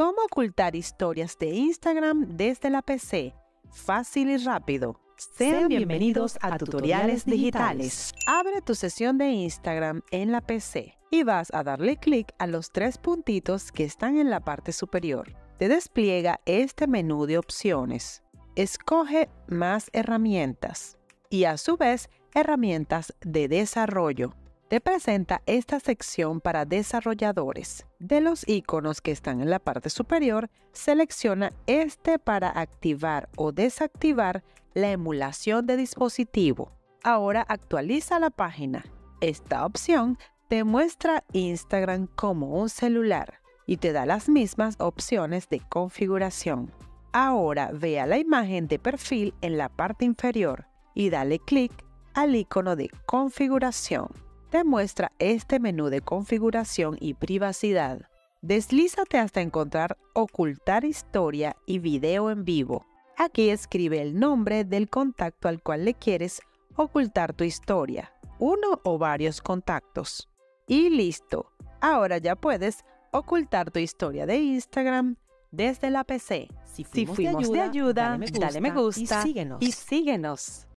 ¿Cómo ocultar historias de Instagram desde la PC? Fácil y rápido. Sean bienvenidos a Tutoriales Digitales. Abre tu sesión de Instagram en la PC y vas a darle clic a los 3 puntitos que están en la parte superior. Te despliega este menú de opciones. Escoge Más herramientas y a su vez herramientas de desarrollo. Te presenta esta sección para desarrolladores. De los iconos que están en la parte superior, selecciona este para activar o desactivar la emulación de dispositivo. Ahora actualiza la página. Esta opción te muestra Instagram como un celular y te da las mismas opciones de configuración. Ahora ve a la imagen de perfil en la parte inferior y dale clic al icono de configuración. Te muestra este menú de configuración y privacidad. Deslízate hasta encontrar Ocultar historia y video en vivo. Aquí escribe el nombre del contacto al cual le quieres ocultar tu historia, uno o varios contactos. Y listo, ahora ya puedes ocultar tu historia de Instagram desde la PC. Si fuimos de ayuda, dale me gusta y síguenos. Y síguenos.